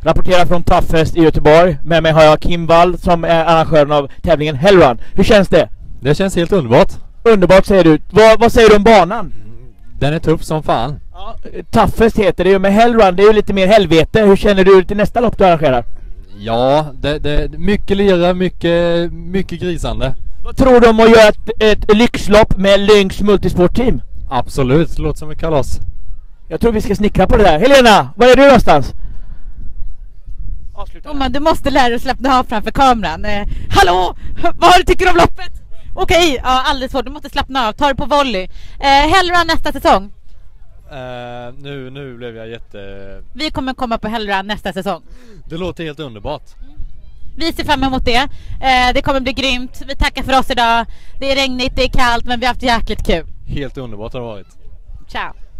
Rapporterar från Toughest i Göteborg. Med mig har jag Kim Wall som är arrangören av tävlingen Hellrun. Hur känns det? Det känns helt underbart. Underbart säger du. Vad säger du om banan? Den är tuff som fan. Ja, Toughest heter det ju, med Hellrun det är ju lite mer helvete. Hur känner du till nästa lopp du arrangerar? Ja, det mycket lera, mycket grisande. Vad tror du om att göra ett lyxlopp med Lynx Multisport Team? Absolut, det låter som ett kalas. Jag tror vi ska snickra på det där. Helena, var är du någonstans? Du måste lära dig att slappna av framför kameran. Hallå, vad tycker du om loppet? Okej, ja, alldeles svårt. Du måste slappna av. Ta det på volley. Hellrun nästa säsong. Nu blev jag Vi kommer komma på Hellrun nästa säsong. Det låter helt underbart. Vi ser fram emot det. Det kommer bli grymt. Vi tackar för oss idag. Det är regnigt, det är kallt, men vi har haft jäkligt kul. Helt underbart har det varit. Ciao.